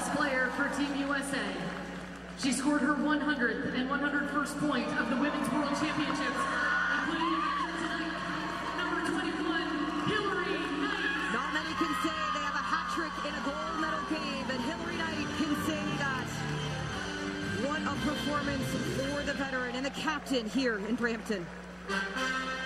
best player for Team USA. She scored her 100th and 101st point of the Women's World Championships, including tonight, number 21, Hilary Knight. Not many can say they have a hat trick in a gold medal game, and Hilary Knight can say that. What a performance for the veteran and the captain here in Brampton.